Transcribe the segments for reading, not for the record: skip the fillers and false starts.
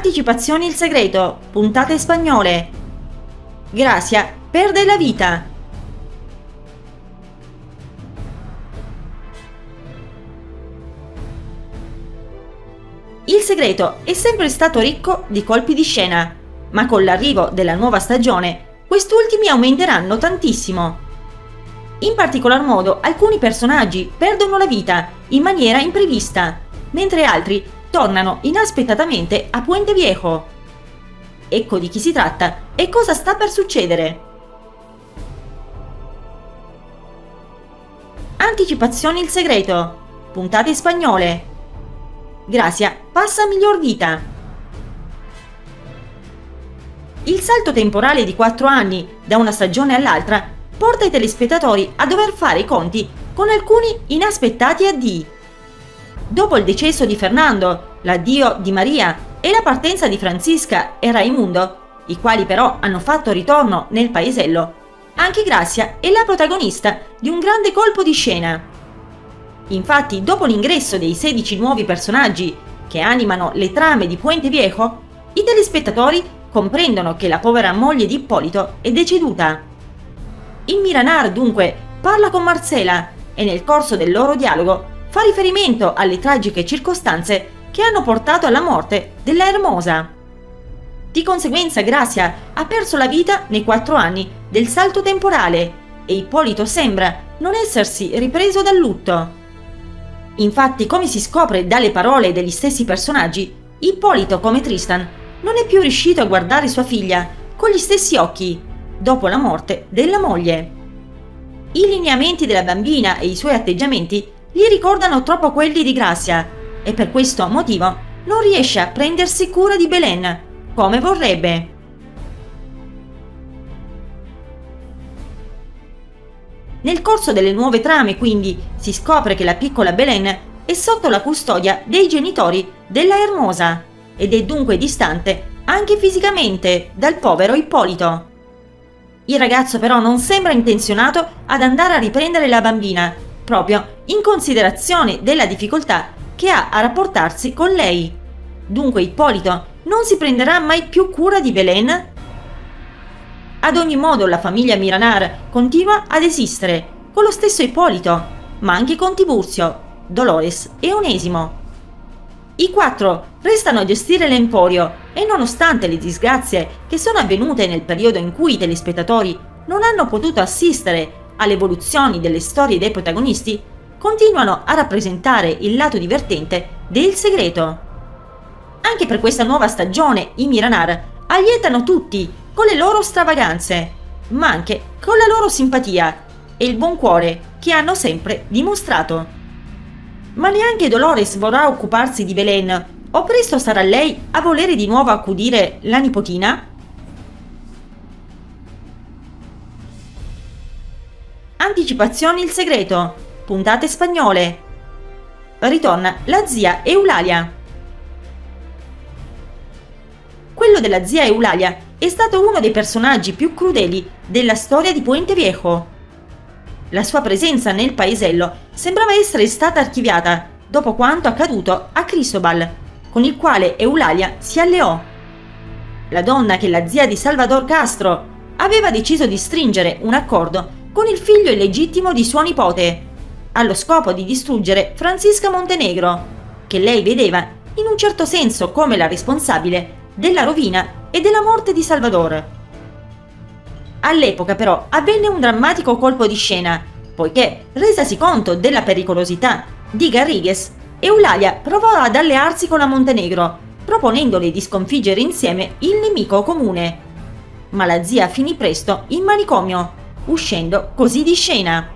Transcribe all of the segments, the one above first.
Anticipazioni il segreto, puntate spagnole. Gracia perde la vita. Il segreto è sempre stato ricco di colpi di scena, ma con l'arrivo della nuova stagione, quest'ultimi aumenteranno tantissimo. In particolar modo, alcuni personaggi perdono la vita in maniera imprevista, mentre altri tornano inaspettatamente a Puente Viejo. Ecco di chi si tratta e cosa sta per succedere. Anticipazioni il segreto, puntate spagnole. Gracia passa a miglior vita. Il salto temporale di 4 anni da una stagione all'altra porta i telespettatori a dover fare i conti con alcuni inaspettati addii. Dopo il decesso di Fernando, l'addio di Maria e la partenza di Francisca e Raimundo, i quali però hanno fatto ritorno nel paesello, anche Gracia è la protagonista di un grande colpo di scena. Infatti, dopo l'ingresso dei 16 nuovi personaggi che animano le trame di Puente Viejo, i telespettatori comprendono che la povera moglie di Ippolito è deceduta. Il Miranar dunque parla con Marcela e nel corso del loro dialogo fa riferimento alle tragiche circostanze che hanno portato alla morte della Hermosa. Di conseguenza Gracia ha perso la vita nei 4 anni del salto temporale e Ippolito sembra non essersi ripreso dal lutto. Infatti, come si scopre dalle parole degli stessi personaggi, Ippolito, come Tristan, non è più riuscito a guardare sua figlia con gli stessi occhi dopo la morte della moglie. I lineamenti della bambina e i suoi atteggiamenti gli ricordano troppo quelli di Gracia e per questo motivo non riesce a prendersi cura di Belén come vorrebbe. Nel corso delle nuove trame, quindi, si scopre che la piccola Belén è sotto la custodia dei genitori della Hermosa ed è dunque distante anche fisicamente dal povero Ippolito. Il ragazzo però non sembra intenzionato ad andare a riprendere la bambina, proprio in considerazione della difficoltà che ha a rapportarsi con lei. Dunque Ippolito non si prenderà mai più cura di Belén? Ad ogni modo la famiglia Miranar continua ad esistere, con lo stesso Ippolito, ma anche con Tiburcio, Dolores e Onesimo. I 4 restano a gestire l'emporio e nonostante le disgrazie che sono avvenute nel periodo in cui i telespettatori non hanno potuto assistere alle evoluzioni delle storie dei protagonisti, continuano a rappresentare il lato divertente del segreto. Anche per questa nuova stagione i Miranar allietano tutti con le loro stravaganze, ma anche con la loro simpatia e il buon cuore che hanno sempre dimostrato. Ma neanche Dolores vorrà occuparsi di Belén, o presto sarà lei a volere di nuovo accudire la nipotina? Anticipazioni il segreto, puntate spagnole. Ritorna la zia Eulalia. Quello della zia Eulalia è stato uno dei personaggi più crudeli della storia di Puente Viejo. La sua presenza nel paesello sembrava essere stata archiviata dopo quanto accaduto a Cristobal, con il quale Eulalia si alleò. La donna, che la zia di Salvador Castro, aveva deciso di stringere un accordo con il figlio illegittimo di suo nipote, allo scopo di distruggere Francisca Montenegro, che lei vedeva in un certo senso come la responsabile della rovina e della morte di Salvador. All'epoca però avvenne un drammatico colpo di scena, poiché, resasi conto della pericolosità di Garrigues, Eulalia provò ad allearsi con la Montenegro, proponendole di sconfiggere insieme il nemico comune. Ma la zia finì presto in manicomio, uscendo così di scena.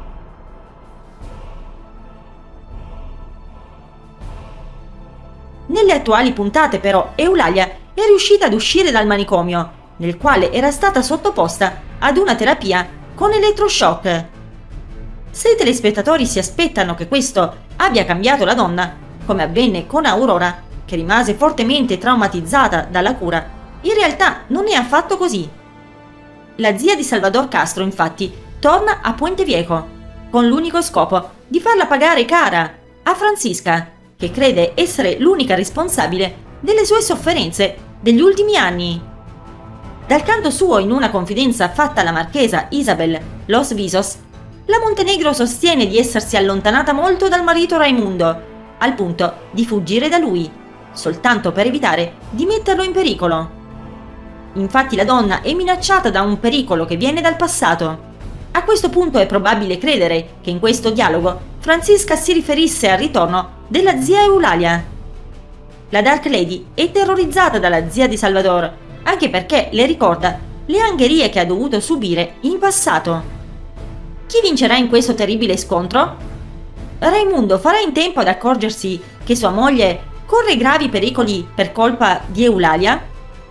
Nelle attuali puntate però Eulalia è riuscita ad uscire dal manicomio, nel quale era stata sottoposta ad una terapia con elettroshock. Se i telespettatori si aspettano che questo abbia cambiato la donna, come avvenne con Aurora, che rimase fortemente traumatizzata dalla cura, in realtà non è affatto così. La zia di Salvador Castro, infatti, torna a Puente Viejo, con l'unico scopo di farla pagare cara a Francisca, che crede essere l'unica responsabile delle sue sofferenze degli ultimi anni. Dal canto suo, in una confidenza fatta alla marchesa Isabel Los Visos, la Montenegro sostiene di essersi allontanata molto dal marito Raimundo, al punto di fuggire da lui, soltanto per evitare di metterlo in pericolo. Infatti la donna è minacciata da un pericolo che viene dal passato. A questo punto è probabile credere che in questo dialogo Franziska si riferisse al ritorno della zia Eulalia. La Dark Lady è terrorizzata dalla zia di Salvador, anche perché le ricorda le angherie che ha dovuto subire in passato. Chi vincerà in questo terribile scontro? Raimundo farà in tempo ad accorgersi che sua moglie corre gravi pericoli per colpa di Eulalia?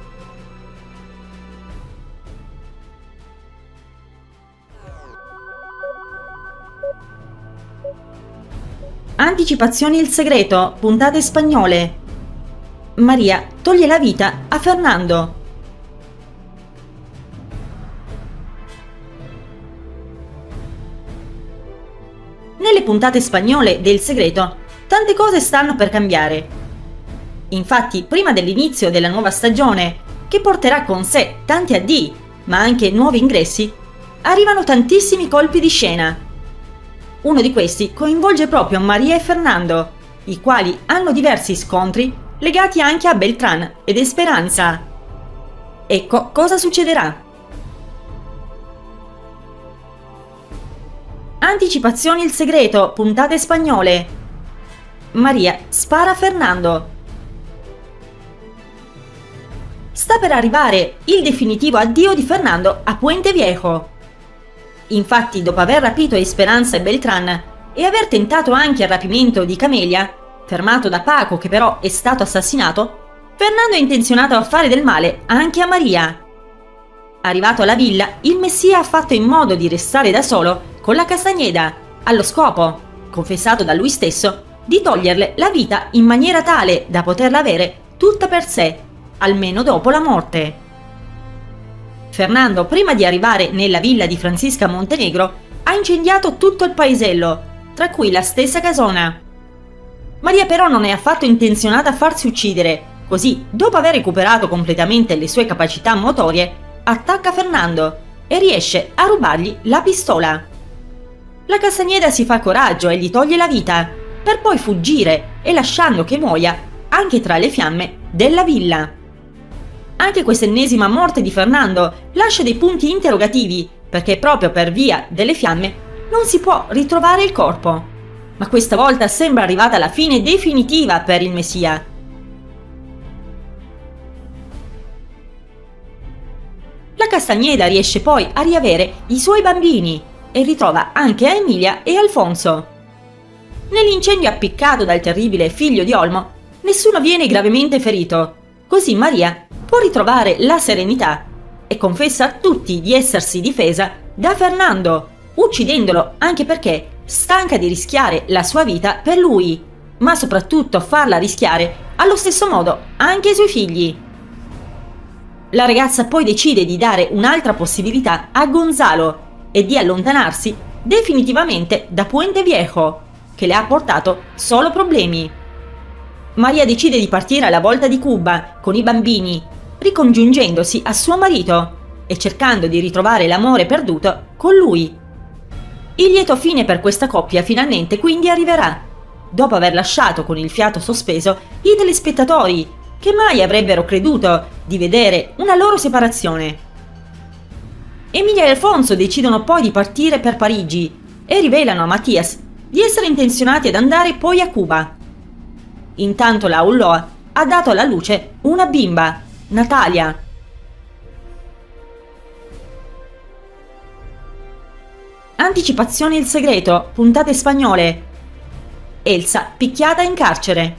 Anticipazioni il segreto, puntate spagnole. Maria toglie la vita a Fernando. Nelle puntate spagnole del segreto, tante cose stanno per cambiare. Infatti, prima dell'inizio della nuova stagione, che porterà con sé tanti addii, ma anche nuovi ingressi, arrivano tantissimi colpi di scena. Uno di questi coinvolge proprio Maria e Fernando, i quali hanno diversi scontri legati anche a Beltrán ed Esperanza. Ecco cosa succederà. Anticipazioni il segreto, puntate spagnole. Maria spara a Fernando. Sta per arrivare il definitivo addio di Fernando a Puente Viejo. Infatti, dopo aver rapito Esperanza e Beltrán e aver tentato anche il rapimento di Camelia, fermato da Paco che però è stato assassinato, Fernando è intenzionato a fare del male anche a Maria. Arrivato alla villa, il Messia ha fatto in modo di restare da solo con la Castañeda, allo scopo, confessato da lui stesso, di toglierle la vita in maniera tale da poterla avere tutta per sé, almeno dopo la morte. Fernando, prima di arrivare nella villa di Franziska Montenegro, ha incendiato tutto il paesello, tra cui la stessa casona. Maria però non è affatto intenzionata a farsi uccidere, così, dopo aver recuperato completamente le sue capacità motorie, attacca Fernando e riesce a rubargli la pistola. La Castañeda si fa coraggio e gli toglie la vita, per poi fuggire e lasciando che muoia anche tra le fiamme della villa. Anche questa ennesima morte di Fernando lascia dei punti interrogativi, perché proprio per via delle fiamme non si può ritrovare il corpo. Ma questa volta sembra arrivata la fine definitiva per il Messia. La Castañeda riesce poi a riavere i suoi bambini e ritrova anche Emilia e Alfonso. Nell'incendio appiccato dal terribile figlio di Olmo, nessuno viene gravemente ferito, così Maria può ritrovare la serenità e confessa a tutti di essersi difesa da Fernando, uccidendolo anche perché stanca di rischiare la sua vita per lui, ma soprattutto farla rischiare allo stesso modo anche ai suoi figli. La ragazza poi decide di dare un'altra possibilità a Gonzalo e di allontanarsi definitivamente da Puente Viejo, che le ha portato solo problemi. Maria decide di partire alla volta di Cuba con i bambini, ricongiungendosi a suo marito e cercando di ritrovare l'amore perduto con lui. Il lieto fine per questa coppia finalmente quindi arriverà, dopo aver lasciato con il fiato sospeso i telespettatori che mai avrebbero creduto di vedere una loro separazione. Emilia e Alfonso decidono poi di partire per Parigi e rivelano a Mattias di essere intenzionati ad andare poi a Cuba. Intanto la Ulloa ha dato alla luce una bimba, Natalia. Anticipazione il segreto, puntate spagnole. Elsa picchiata in carcere.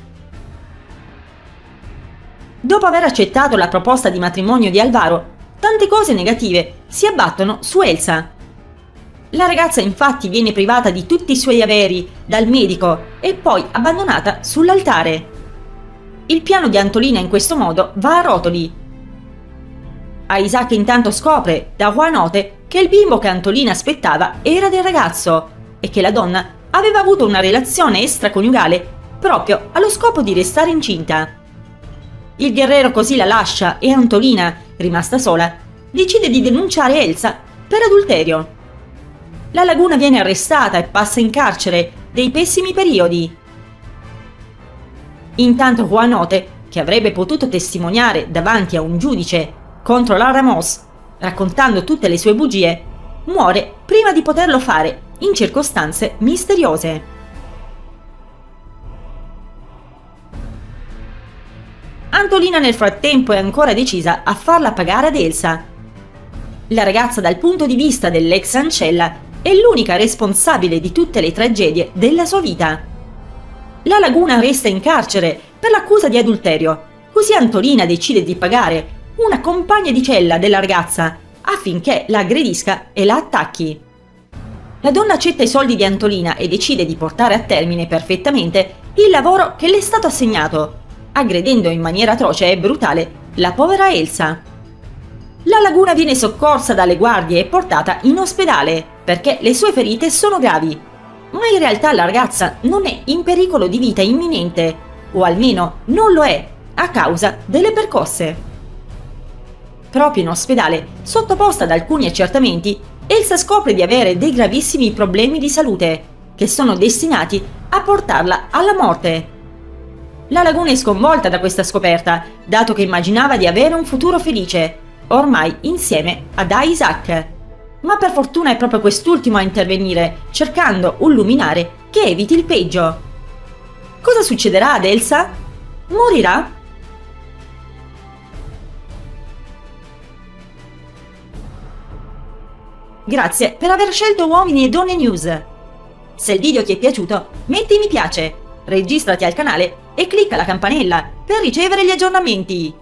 Dopo aver accettato la proposta di matrimonio di Alvaro, tante cose negative si abbattono su Elsa. La ragazza infatti viene privata di tutti i suoi averi dal medico e poi abbandonata sull'altare. Il piano di Antolina in questo modo va a rotoli. Isaac intanto scopre da Juanote che il bimbo che Antolina aspettava era del ragazzo e che la donna aveva avuto una relazione extraconiugale proprio allo scopo di restare incinta. Il guerriero così la lascia e Antolina, rimasta sola, decide di denunciare Elsa per adulterio. La Laguna viene arrestata e passa in carcere dei pessimi periodi. Intanto Juanote, che avrebbe potuto testimoniare davanti a un giudice contro la Ramos, raccontando tutte le sue bugie, muore prima di poterlo fare in circostanze misteriose. Antolina nel frattempo è ancora decisa a farla pagare ad Elsa. La ragazza dal punto di vista dell'ex ancella è l'unica responsabile di tutte le tragedie della sua vita. La Laguna resta in carcere per l'accusa di adulterio, così Antolina decide di pagare una compagna di cella della ragazza affinché la aggredisca e la attacchi. La donna accetta i soldi di Antolina e decide di portare a termine perfettamente il lavoro che le è stato assegnato, aggredendo in maniera atroce e brutale la povera Elsa. La Laguna viene soccorsa dalle guardie e portata in ospedale perché le sue ferite sono gravi, ma in realtà la ragazza non è in pericolo di vita imminente, o almeno non lo è a causa delle percosse. Proprio in ospedale, sottoposta ad alcuni accertamenti, Elsa scopre di avere dei gravissimi problemi di salute che sono destinati a portarla alla morte. La Laguna è sconvolta da questa scoperta, dato che immaginava di avere un futuro felice, ormai insieme ad Isaac. Ma per fortuna è proprio quest'ultimo a intervenire, cercando un luminare che eviti il peggio. Cosa succederà ad Elsa? Morirà? Grazie per aver scelto Uomini e Donne News. Se il video ti è piaciuto, metti mi piace, registrati al canale e clicca la campanella per ricevere gli aggiornamenti.